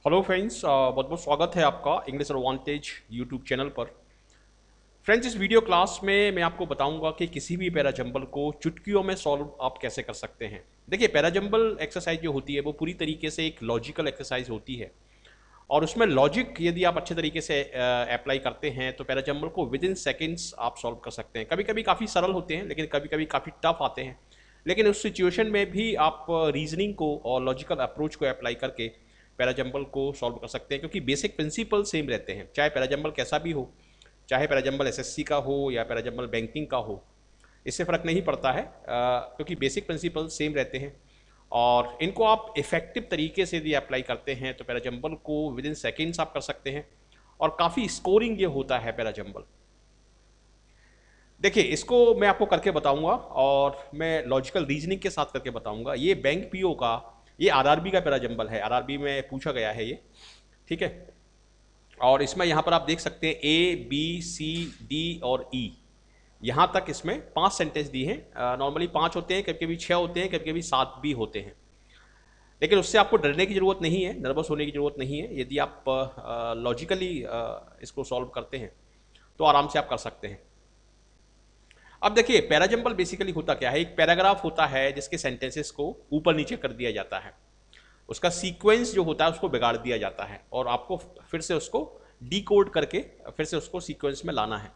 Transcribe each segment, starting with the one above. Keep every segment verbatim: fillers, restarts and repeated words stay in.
Hello friends, बहुत बहुत स्वागत है आपका इंग्लिश एडवांटेज यूट्यूब चैनल पर। फ्रेंड्स, इस वीडियो क्लास में मैं आपको बताऊंगा कि किसी भी पैराजंबल को चुटकियों में सॉल्व आप कैसे कर सकते हैं। देखिए, पैराजंबल एक्सरसाइज जो होती है वो पूरी तरीके से एक लॉजिकल एक्सरसाइज होती है और उसमें लॉजिक यदि आप अच्छे तरीके से अप्लाई करते हैं तो पैराजंबल को विद इन सेकेंड्स आप सॉल्व कर सकते हैं। कभी कभी काफ़ी सरल होते हैं लेकिन कभी कभी काफ़ी टफ आते हैं, लेकिन उस सिचुएशन में भी आप रीजनिंग को और लॉजिकल अप्रोच को अप्लाई करके पैराजंबल को सॉल्व कर सकते हैं, क्योंकि बेसिक प्रिंसिपल सेम रहते हैं। चाहे पैराजंबल कैसा भी हो, चाहे पैराजंबल एसएससी का हो या पैराजंबल बैंकिंग का हो, इससे फ़र्क नहीं पड़ता है, क्योंकि बेसिक प्रिंसिपल सेम रहते हैं और इनको आप इफेक्टिव तरीके से यदि अप्लाई करते हैं तो पैराजंबल को विद इन सेकेंड्स आप कर सकते हैं और काफ़ी स्कोरिंग ये होता है पैराजंबल। देखिए, इसको मैं आपको करके बताऊंगा और मैं लॉजिकल रीजनिंग के साथ करके बताऊंगा। ये बैंक पीओ का, ये आरआरबी का पैराजंबल है, आरआरबी में पूछा गया है ये, ठीक है। और इसमें यहाँ पर आप देख सकते हैं ए बी सी डी और ई, यहाँ तक इसमें पांच सेंटेंस दी हैं। नॉर्मली पांच होते हैं, कभी कभी छः होते हैं, कभी कभी सात भी होते हैं, लेकिन उससे आपको डरने की ज़रूरत नहीं है, नर्वस होने की ज़रूरत नहीं है। यदि आप लॉजिकली इसको सॉल्व करते हैं तो आराम से आप कर सकते हैं। अब देखिए, पैराजंबल बेसिकली होता क्या है, एक पैराग्राफ होता है जिसके सेंटेंसेस को ऊपर नीचे कर दिया जाता है, उसका सीक्वेंस जो होता है उसको बिगाड़ दिया जाता है और आपको फिर से उसको डिकोड करके फिर से उसको सीक्वेंस में लाना है।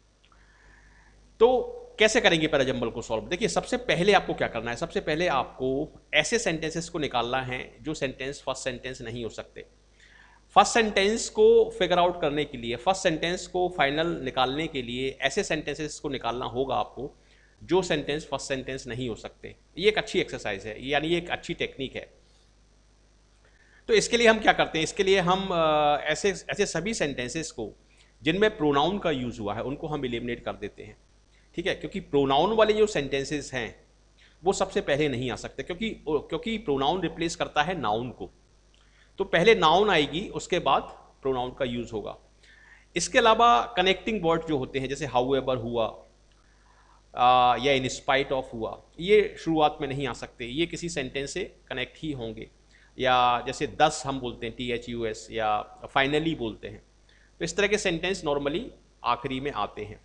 तो कैसे करेंगे पैराजंबल को सॉल्व? देखिए, सबसे पहले आपको क्या करना है, सबसे पहले आपको ऐसे सेंटेंसेस को निकालना है जो सेंटेंस फर्स्ट सेंटेंस नहीं हो सकते। फर्स्ट सेंटेंस को फिगर आउट करने के लिए, फर्स्ट सेंटेंस को फाइनल निकालने के लिए ऐसे सेंटेंसेस को निकालना होगा आपको जो सेंटेंस फर्स्ट सेंटेंस नहीं हो सकते। ये एक अच्छी एक्सरसाइज है, यानी ये एक अच्छी टेक्निक है। तो इसके लिए हम क्या करते हैं, इसके लिए हम ऐसे ऐसे सभी सेंटेंसेस को जिनमें प्रोनाउन का यूज हुआ है उनको हम एलिमिनेट कर देते हैं, ठीक है। क्योंकि प्रोनाउन वाले जो सेंटेंसेस हैं वो सबसे पहले नहीं आ सकते, क्योंकि क्योंकि प्रोनाउन रिप्लेस करता है नाउन को। तो पहले नाउन आएगी, उसके बाद प्रोनाउन का यूज होगा। इसके अलावा कनेक्टिंग वर्ड जो होते हैं, जैसे हाउ एवर हुआ आ, या इन स्पाइट ऑफ हुआ, ये शुरुआत में नहीं आ सकते, ये किसी सेंटेंस से कनेक्ट ही होंगे। या जैसे दस हम बोलते हैं, टी एच यू एस, या फाइनली बोलते हैं, तो इस तरह के सेंटेंस नॉर्मली आखिरी में आते हैं।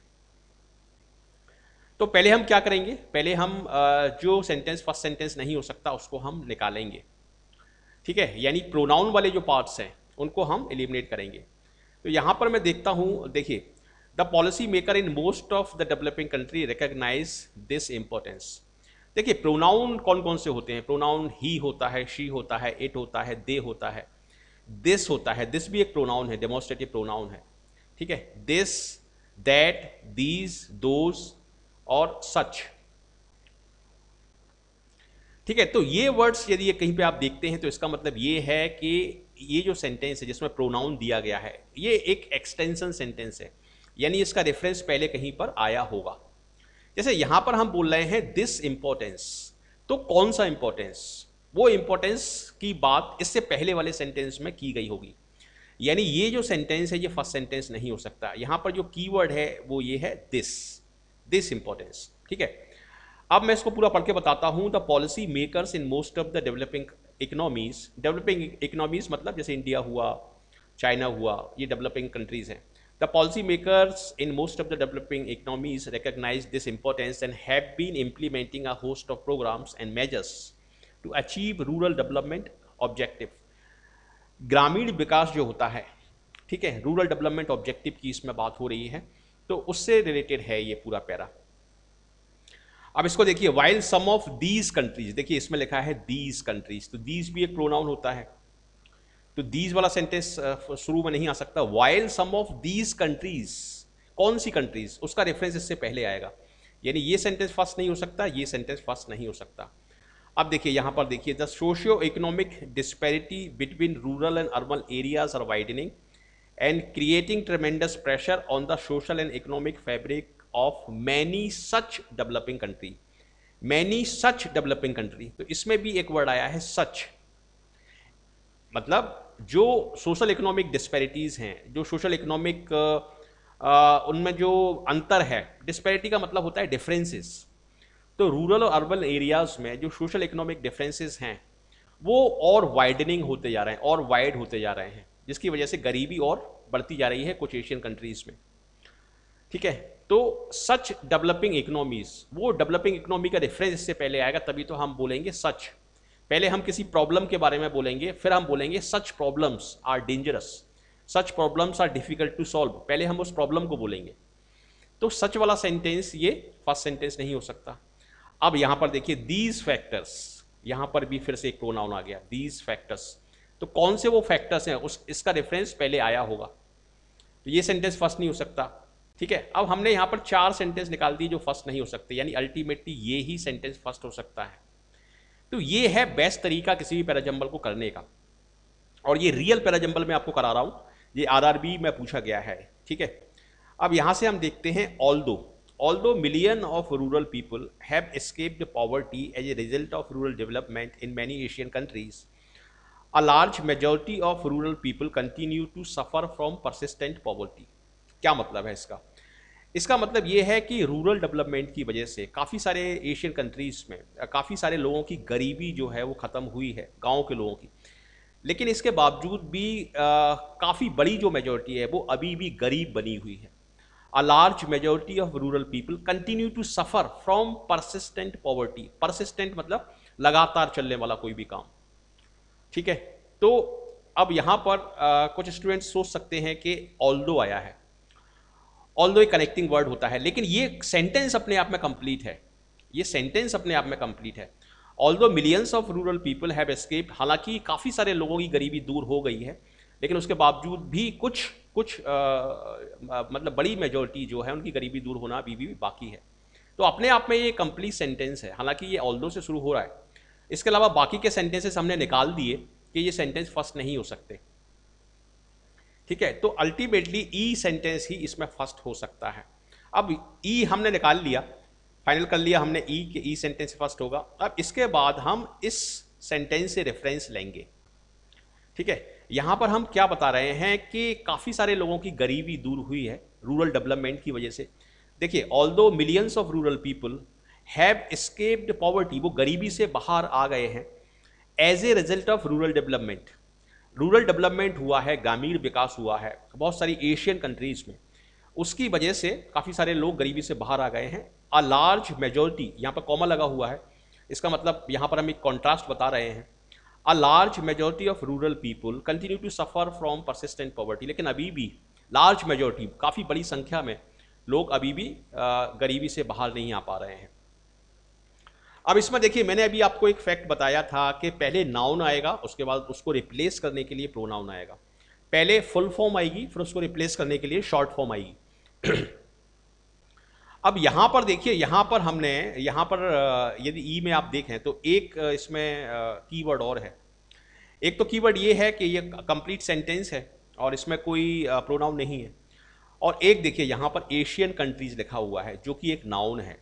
तो पहले हम क्या करेंगे, पहले हम जो सेंटेंस फर्स्ट सेंटेंस नहीं हो सकता उसको हम निकालेंगे, ठीक है। यानी प्रोनाउन वाले जो पार्ट्स हैं उनको हम एलिमिनेट करेंगे। तो यहाँ पर मैं देखता हूँ, देखिए, the policy maker in most of the developing country recognise this importance. देखिए, प्रोनाउन कौन कौन से होते हैं, प्रोनाउन ही होता है, शी होता है, इट होता है, दे होता है, दिस होता है, दिस भी एक प्रोनाउन है, डेमोन्स्ट्रेटिव प्रोनाउन है, ठीक है। दिस, दैट, दीज, दोज और सच, ठीक है। तो ये वर्ड्स यदि ये कहीं पे आप देखते हैं तो इसका मतलब ये है कि ये जो सेंटेंस है जिसमें प्रोनाउन दिया गया है ये एक एक्सटेंशन सेंटेंस है, यानी इसका रेफरेंस पहले कहीं पर आया होगा। जैसे यहां पर हम बोल रहे हैं दिस इंपॉर्टेंस, तो कौन सा इंपॉर्टेंस? वो इंपॉर्टेंस की बात इससे पहले वाले सेंटेंस में की गई होगी, यानी ये जो सेंटेंस है ये फर्स्ट सेंटेंस नहीं हो सकता। यहां पर जो कीवर्ड है वो ये है दिस, दिस इंपॉर्टेंस, ठीक है। अब मैं इसको पूरा पढ़ के बताता हूं। The policy makers in most of the developing economies, developing economies मतलब जैसे इंडिया हुआ, चाइना हुआ, ये डेवलपिंग कंट्रीज हैं। The policy makers in most of the developing economies recognise this importance and have been implementing a host of programs and measures to achieve rural development objective. ग्रामीण विकास जो होता है, ठीक है, रूरल डेवलपमेंट ऑब्जेक्टिव की इसमें बात हो रही है, तो उससे रिलेटेड है ये पूरा पैरा। अब इसको देखिए, while some of these countries, देखिए इसमें लिखा है दीज कंट्रीज, तो दीज भी एक प्रोनाउन होता है, तो दीज वाला सेंटेंस शुरू में नहीं आ सकता। While some of these countries, कौन सी कंट्रीज, उसका रेफरेंस इससे पहले आएगा, यानी ये सेंटेंस फर्स्ट नहीं हो सकता, ये सेंटेंस फर्स्ट नहीं हो सकता। अब देखिए यहां पर देखिए, the socio economic disparity between rural and urban areas are widening and creating tremendous pressure on the social and economic fabric of many such developing country. Many such developing country, तो इसमें भी एक वर्ड आया है सच, मतलब जो social economic disparities हैं, जो सोशल इकोनॉमिक उनमें जो अंतर है, डिस्पैरिटी का मतलब होता है डिफरेंसेस, तो रूरल और अर्बन एरियाज में जो सोशल इकोनॉमिक डिफरेंसेस हैं वो और वाइडनिंग होते जा रहे हैं और वाइड होते जा रहे हैं, जिसकी वजह से गरीबी और बढ़ती जा रही है कुछ एशियन कंट्रीज में। ठीक है, तो सच डेवलपिंग इकोनॉमीज, वो डेवलपिंग इकोनॉमी का रेफरेंस इससे पहले आएगा, तभी तो हम बोलेंगे सच। पहले हम किसी प्रॉब्लम के बारे में बोलेंगे, फिर हम बोलेंगे such problems are dangerous, such problems are difficult to solve, पहले हम उस प्रॉब्लम को बोलेंगे। तो सच वाला सेंटेंस ये फर्स्ट सेंटेंस नहीं हो सकता। अब यहां पर देखिए दीज फैक्टर्स, यहां पर भी फिर से एक प्रोनाउन आ गया, दीज फैक्टर्स। तो कौन से वो फैक्टर्स हैं, उस इसका रेफरेंस पहले आया होगा, तो ये सेंटेंस फर्स्ट नहीं हो सकता। ठीक है, अब हमने यहां पर चार सेंटेंस निकाल दिए जो फर्स्ट नहीं हो सकते, यानी अल्टीमेटली ये ही सेंटेंस फर्स्ट हो सकता है। तो ये है बेस्ट तरीका किसी भी पैराजंबल को करने का, और ये रियल पैराजंबल मैं आपको करा रहा हूं, ये आरआरबी में पूछा गया है। ठीक है, अब यहां से हम देखते हैं although although million of rural people have escaped poverty as a result of rural development in many Asian countries, a large majority of rural people continue to suffer from persistent poverty. क्या मतलब है इसका? इसका मतलब ये है कि rural development की वजह से काफ़ी सारे एशियन कंट्रीज़ में काफ़ी सारे लोगों की गरीबी जो है वो ख़त्म हुई है, गांव के लोगों की, लेकिन इसके बावजूद भी काफ़ी बड़ी जो मेजॉरिटी है वो अभी भी गरीब बनी हुई है। A large majority of rural people continue to suffer from persistent poverty. Persistent मतलब लगातार चलने वाला कोई भी काम। ठीक है, तो अब यहाँ पर आ, कुछ स्टूडेंट्स सोच सकते हैं कि ऑल्दो आया है, ऑल्दो एक कनेक्टिंग वर्ड होता है, लेकिन ये सेंटेंस अपने आप में कंप्लीट है, ये सेंटेंस अपने आप में कंप्लीट है। Although millions of rural people have escaped, हालांकि काफ़ी सारे लोगों की गरीबी दूर हो गई है, लेकिन उसके बावजूद भी कुछ कुछ आ, आ, मतलब बड़ी मेजॉरिटी जो है उनकी गरीबी दूर होना अभी भी बाकी है। तो अपने आप में ये कंप्लीट सेंटेंस है, हालांकि ये ऑल्दो से शुरू हो रहा है। इसके अलावा बाकी के सेंटेंसेस हमने निकाल दिए कि ये सेंटेंस फर्स्ट नहीं हो सकते। ठीक है, तो अल्टीमेटली ई सेंटेंस ही इसमें फर्स्ट हो सकता है। अब ई हमने निकाल लिया, फाइनल कर लिया हमने ई के ई सेंटेंस फर्स्ट होगा। अब इसके बाद हम इस सेंटेंस से रेफरेंस लेंगे। ठीक है, यहां पर हम क्या बता रहे हैं कि काफ़ी सारे लोगों की गरीबी दूर हुई है रूरल डेवलपमेंट की वजह से। देखिए, although millions of rural people have escaped poverty, वो गरीबी से बाहर आ गए हैं, as a result of rural development. Rural development हुआ है, ग्रामीण विकास हुआ है बहुत सारी एशियन कंट्रीज में, उसकी वजह से काफ़ी सारे लोग गरीबी से बाहर आ गए हैं। अ लार्ज मेजॉरिटी, यहाँ पर कॉमा लगा हुआ है, इसका मतलब यहाँ पर हम एक कॉन्ट्रास्ट बता रहे हैं। A large majority of rural people continue to suffer from persistent poverty, लेकिन अभी भी लार्ज मेजॉरिटी, काफ़ी बड़ी संख्या में लोग अभी भी गरीबी से बाहर नहीं आ पा रहे हैं। अब इसमें देखिए, मैंने अभी आपको एक फैक्ट बताया था कि पहले नाउन आएगा, उसके बाद उसको रिप्लेस करने के लिए प्रोनाउन आएगा। पहले फुल फॉर्म आएगी, फिर उसको रिप्लेस करने के लिए शॉर्ट फॉर्म आएगी। अब यहां पर देखिए, यहां पर हमने यहां पर यदि ई में आप देखें तो एक इसमें कीवर्ड और है। एक तो कीवर्ड ये है कि ये कंप्लीट सेंटेंस है और इसमें कोई प्रोनाउन नहीं है, और एक देखिए यहां पर एशियन कंट्रीज लिखा हुआ है जो कि एक नाउन है,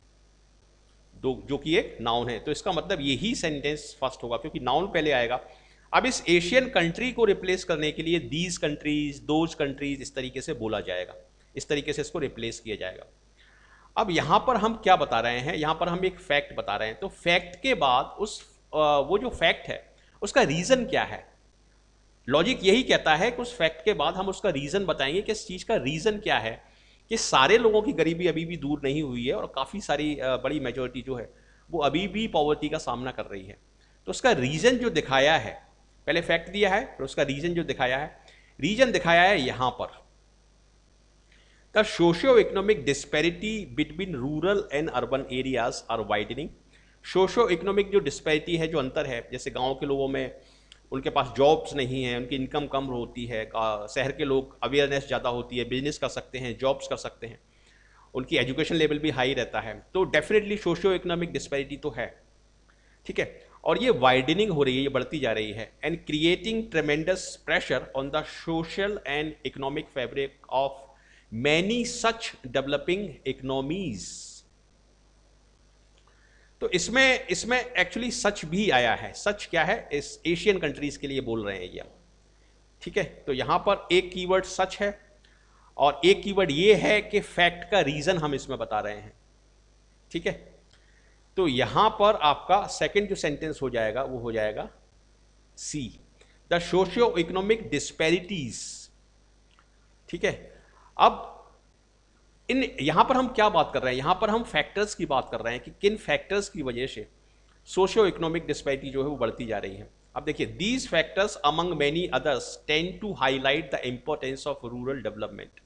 जो कि एक नाउन है। तो इसका मतलब यही सेंटेंस फर्स्ट होगा क्योंकि नाउन पहले आएगा। अब इस एशियन कंट्री को रिप्लेस करने के लिए दीज कंट्रीज, दोज कंट्रीज, इस तरीके से बोला जाएगा, इस तरीके से इसको रिप्लेस किया जाएगा। अब यहां पर हम क्या बता रहे हैं, यहां पर हम एक फैक्ट बता रहे हैं, तो फैक्ट के बाद उस वो जो फैक्ट है उसका रीजन क्या है। लॉजिक यही कहता है कि उस फैक्ट के बाद हम उसका रीजन बताएंगे कि इस चीज का रीजन क्या है कि सारे लोगों की गरीबी अभी भी दूर नहीं हुई है और काफ़ी सारी बड़ी मेजॉरिटी जो है वो अभी भी पॉवर्टी का सामना कर रही है। तो उसका रीज़न जो दिखाया है, पहले फैक्ट दिया है फिर उसका रीज़न जो दिखाया है, रीजन दिखाया है यहाँ पर, the socio economic disparity between rural and urban areas are widening. Socio economic जो डिस्पैरिटी है, जो अंतर है, जैसे गाँव के लोगों में उनके पास जॉब्स नहीं है, उनकी इनकम कम होती है, शहर के लोग अवेयरनेस ज़्यादा होती है, बिजनेस कर सकते हैं, जॉब्स कर सकते हैं, उनकी एजुकेशन लेवल भी हाई रहता है, तो डेफिनेटली सोशियो इकोनॉमिक डिस्पैरिटी तो है। ठीक है, और ये वाइडनिंग हो रही है, ये बढ़ती जा रही है, and creating tremendous pressure on the social and economic fabric of many such developing economies. तो इसमें इसमें एक्चुअली सच भी आया है। सच क्या है, इस एशियन कंट्रीज के लिए बोल रहे हैं ये। ठीक है, तो यहां पर एक कीवर्ड सच है और एक कीवर्ड ये है कि फैक्ट का रीजन हम इसमें बता रहे हैं। ठीक है, तो यहां पर आपका सेकंड जो सेंटेंस हो जाएगा वो हो जाएगा see the socio economic disparities. ठीक है, अब इन यहां पर हम क्या बात कर रहे हैं, यहां पर हम फैक्टर्स की बात कर रहे हैं कि किन फैक्टर्स की वजह से सोशियो इकोनॉमिक डिस्पैरिटी जो है वो बढ़ती जा रही है। अब देखिए, these factors among many others tend to highlight the importance of rural development.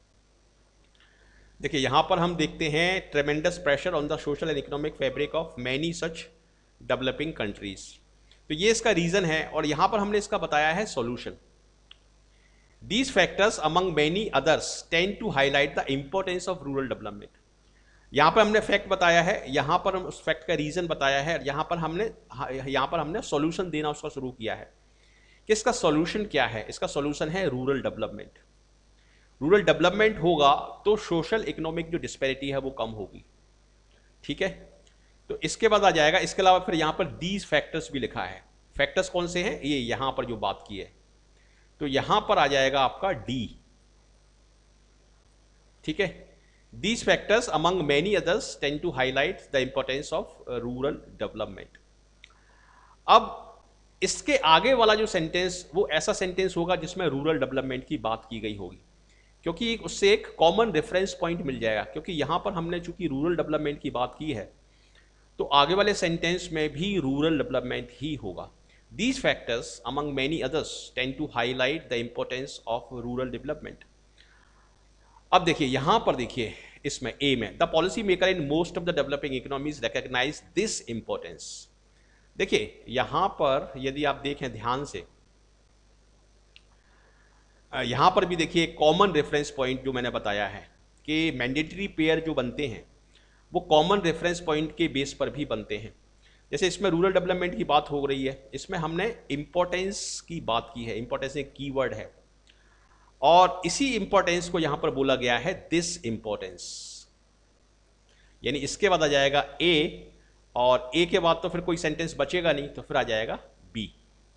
देखिए यहां पर हम देखते हैं tremendous pressure on the social and economic fabric of many such developing countries. तो ये इसका रीजन है और यहां पर हमने इसका बताया है solution. These factors among many others tend to highlight the importance of rural development। यहाँ पर हमने फैक्ट बताया है, यहाँ पर हम उस फैक्ट का रीजन बताया है, यहाँ पर हमने यहाँ पर हमने सॉल्यूशन देना उसका शुरू किया है कि इसका सॉल्यूशन क्या है। इसका सॉल्यूशन है रूरल डेवलपमेंट। रूरल डेवलपमेंट होगा तो सोशल इकोनॉमिक जो डिस्पैरिटी है वो कम होगी। ठीक है, तो इसके बाद आ जाएगा, इसके अलावा फिर यहाँ पर दीज फैक्टर्स भी लिखा है। फैक्टर्स कौन से हैं, ये यहाँ पर जो बात की है, तो यहां पर आ जाएगा आपका डी। ठीक है, these factors among many others tend to highlight the importance of rural development. अब इसके आगे वाला जो सेंटेंस वो ऐसा सेंटेंस होगा जिसमें रूरल डेवलपमेंट की बात की गई होगी, क्योंकि उससे एक कॉमन रेफरेंस पॉइंट मिल जाएगा। क्योंकि यहां पर हमने चूंकि रूरल डेवलपमेंट की बात की है तो आगे वाले सेंटेंस में भी रूरल डेवलपमेंट ही होगा। These factors, among many others, tend to highlight the importance of rural development। अब देखिए यहां पर देखिए इसमें ए में the policy maker in most of the developing economies recognise this importance. देखिए यहां पर यदि आप देखें ध्यान से, यहां पर भी देखिए कॉमन रेफरेंस पॉइंट जो मैंने बताया है कि मैंडेटरी पेयर जो बनते हैं वो कॉमन रेफरेंस पॉइंट के बेस पर भी बनते हैं। जैसे इसमें रूरल डेवलपमेंट की बात हो रही है, इसमें हमने इंपॉर्टेंस की बात की है। इंपॉर्टेंस एक कीवर्ड है और इसी इंपॉर्टेंस को यहां पर बोला गया है दिस इंपॉर्टेंस। यानी इसके बाद आ जाएगा ए और ए के बाद तो फिर कोई सेंटेंस बचेगा नहीं, तो फिर आ जाएगा बी।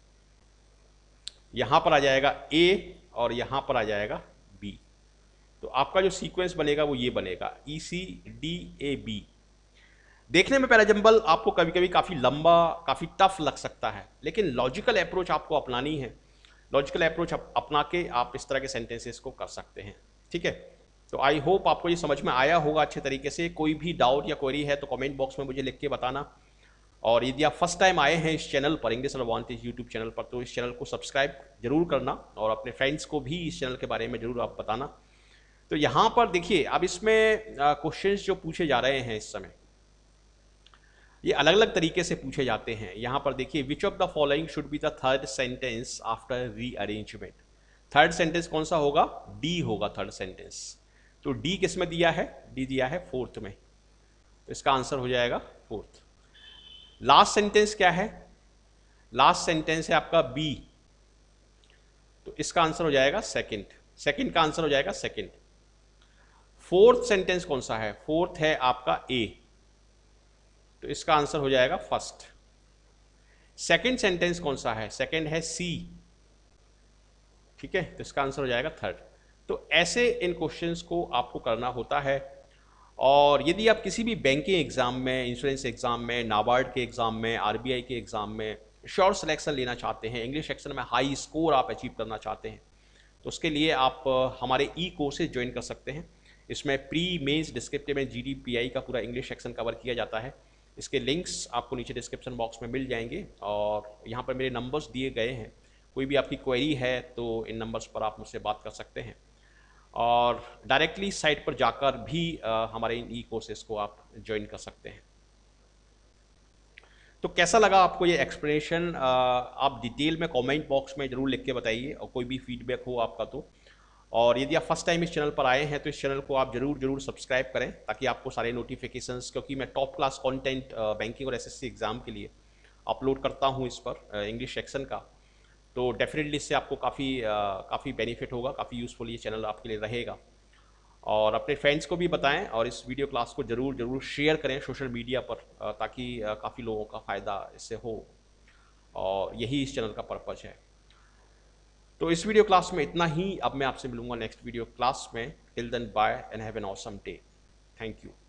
यहां पर आ जाएगा ए और यहां पर आ जाएगा बी। तो आपका जो सीक्वेंस बनेगा वो ये बनेगा ई सी डी ए बी। देखने में पैराजंबल आपको कभी कभी काफ़ी लंबा, काफ़ी टफ लग सकता है, लेकिन लॉजिकल अप्रोच आपको अपनानी है। लॉजिकल अप्रोच अपना के आप इस तरह के सेंटेंसेस को कर सकते हैं। ठीक है, तो आई होप आपको ये समझ में आया होगा अच्छे तरीके से। कोई भी डाउट या क्वेरी है तो कमेंट बॉक्स में मुझे लिख के बताना। और यदि आप फर्स्ट टाइम आए हैं इस चैनल पर, इंग्लिश एडवांटेज यूट्यूब चैनल पर, तो इस चैनल को सब्सक्राइब जरूर करना और अपने फ्रेंड्स को भी इस चैनल के बारे में जरूर आप बताना। तो यहाँ पर देखिए अब इसमें क्वेश्चन जो पूछे जा रहे हैं इस समय ये अलग अलग तरीके से पूछे जाते हैं। यहां पर देखिए, which of the following should be the third sentence after rearrangement. Third sentence कौन सा होगा, डी होगा थर्ड सेंटेंस। तो डी किस में दिया है, डी दिया है फोर्थ में, तो इसका आंसर हो जाएगा फोर्थ। लास्ट सेंटेंस क्या है, लास्ट सेंटेंस है आपका बी, तो इसका आंसर हो जाएगा सेकंड। सेकंड का आंसर हो जाएगा सेकंड। फोर्थ सेंटेंस कौन सा है, फोर्थ है आपका ए, तो इसका आंसर हो जाएगा फर्स्ट। सेकंड सेंटेंस कौन सा है, सेकंड है सी। ठीक है, तो इसका आंसर हो जाएगा थर्ड। तो ऐसे इन क्वेश्चंस को आपको करना होता है। और यदि आप किसी भी बैंकिंग एग्जाम में, इंश्योरेंस एग्जाम में, नाबार्ड के एग्जाम में, आरबीआई के एग्जाम में श्योर सिलेक्शन लेना चाहते हैं, इंग्लिश सेक्शन में हाई स्कोर आप अचीव करना चाहते हैं, तो उसके लिए आप हमारे ई कोर्सेज ज्वाइन कर सकते हैं। इसमें प्री मेंस डिस्क्रिप्टिव में जी डी पी आई का पूरा इंग्लिश सेक्शन कवर किया जाता है। इसके लिंक्स आपको नीचे डिस्क्रिप्शन बॉक्स में मिल जाएंगे और यहाँ पर मेरे नंबर्स दिए गए हैं। कोई भी आपकी क्वेरी है तो इन नंबर्स पर आप मुझसे बात कर सकते हैं और डायरेक्टली साइट पर जाकर भी आ, हमारे इन ई कोर्सेज को आप ज्वाइन कर सकते हैं। तो कैसा लगा आपको ये एक्सप्लेनेशन, आप डिटेल में कमेंट बॉक्स में ज़रूर लिख के बताइए और कोई भी फीडबैक हो आपका तो। और यदि आप फर्स्ट टाइम इस चैनल पर आए हैं तो इस चैनल को आप जरूर जरूर सब्सक्राइब करें ताकि आपको सारे नोटिफिकेशंस, क्योंकि मैं टॉप क्लास कंटेंट बैंकिंग और एसएससी एग्ज़ाम के लिए अपलोड करता हूं इस पर इंग्लिश सेक्शन का, तो डेफिनेटली इससे आपको काफ़ी काफ़ी बेनिफिट होगा, काफ़ी यूज़फुल ये चैनल आपके लिए रहेगा। और अपने फ्रेंड्स को भी बताएं और इस वीडियो क्लास को ज़रूर ज़रूर शेयर करें सोशल मीडिया पर ताकि काफ़ी लोगों का फ़ायदा इससे हो, और यही इस चैनल का पर्पज़ है। तो इस वीडियो क्लास में इतना ही। अब मैं आपसे मिलूंगा नेक्स्ट वीडियो क्लास में। Till then bye and have an awesome day. Thank you.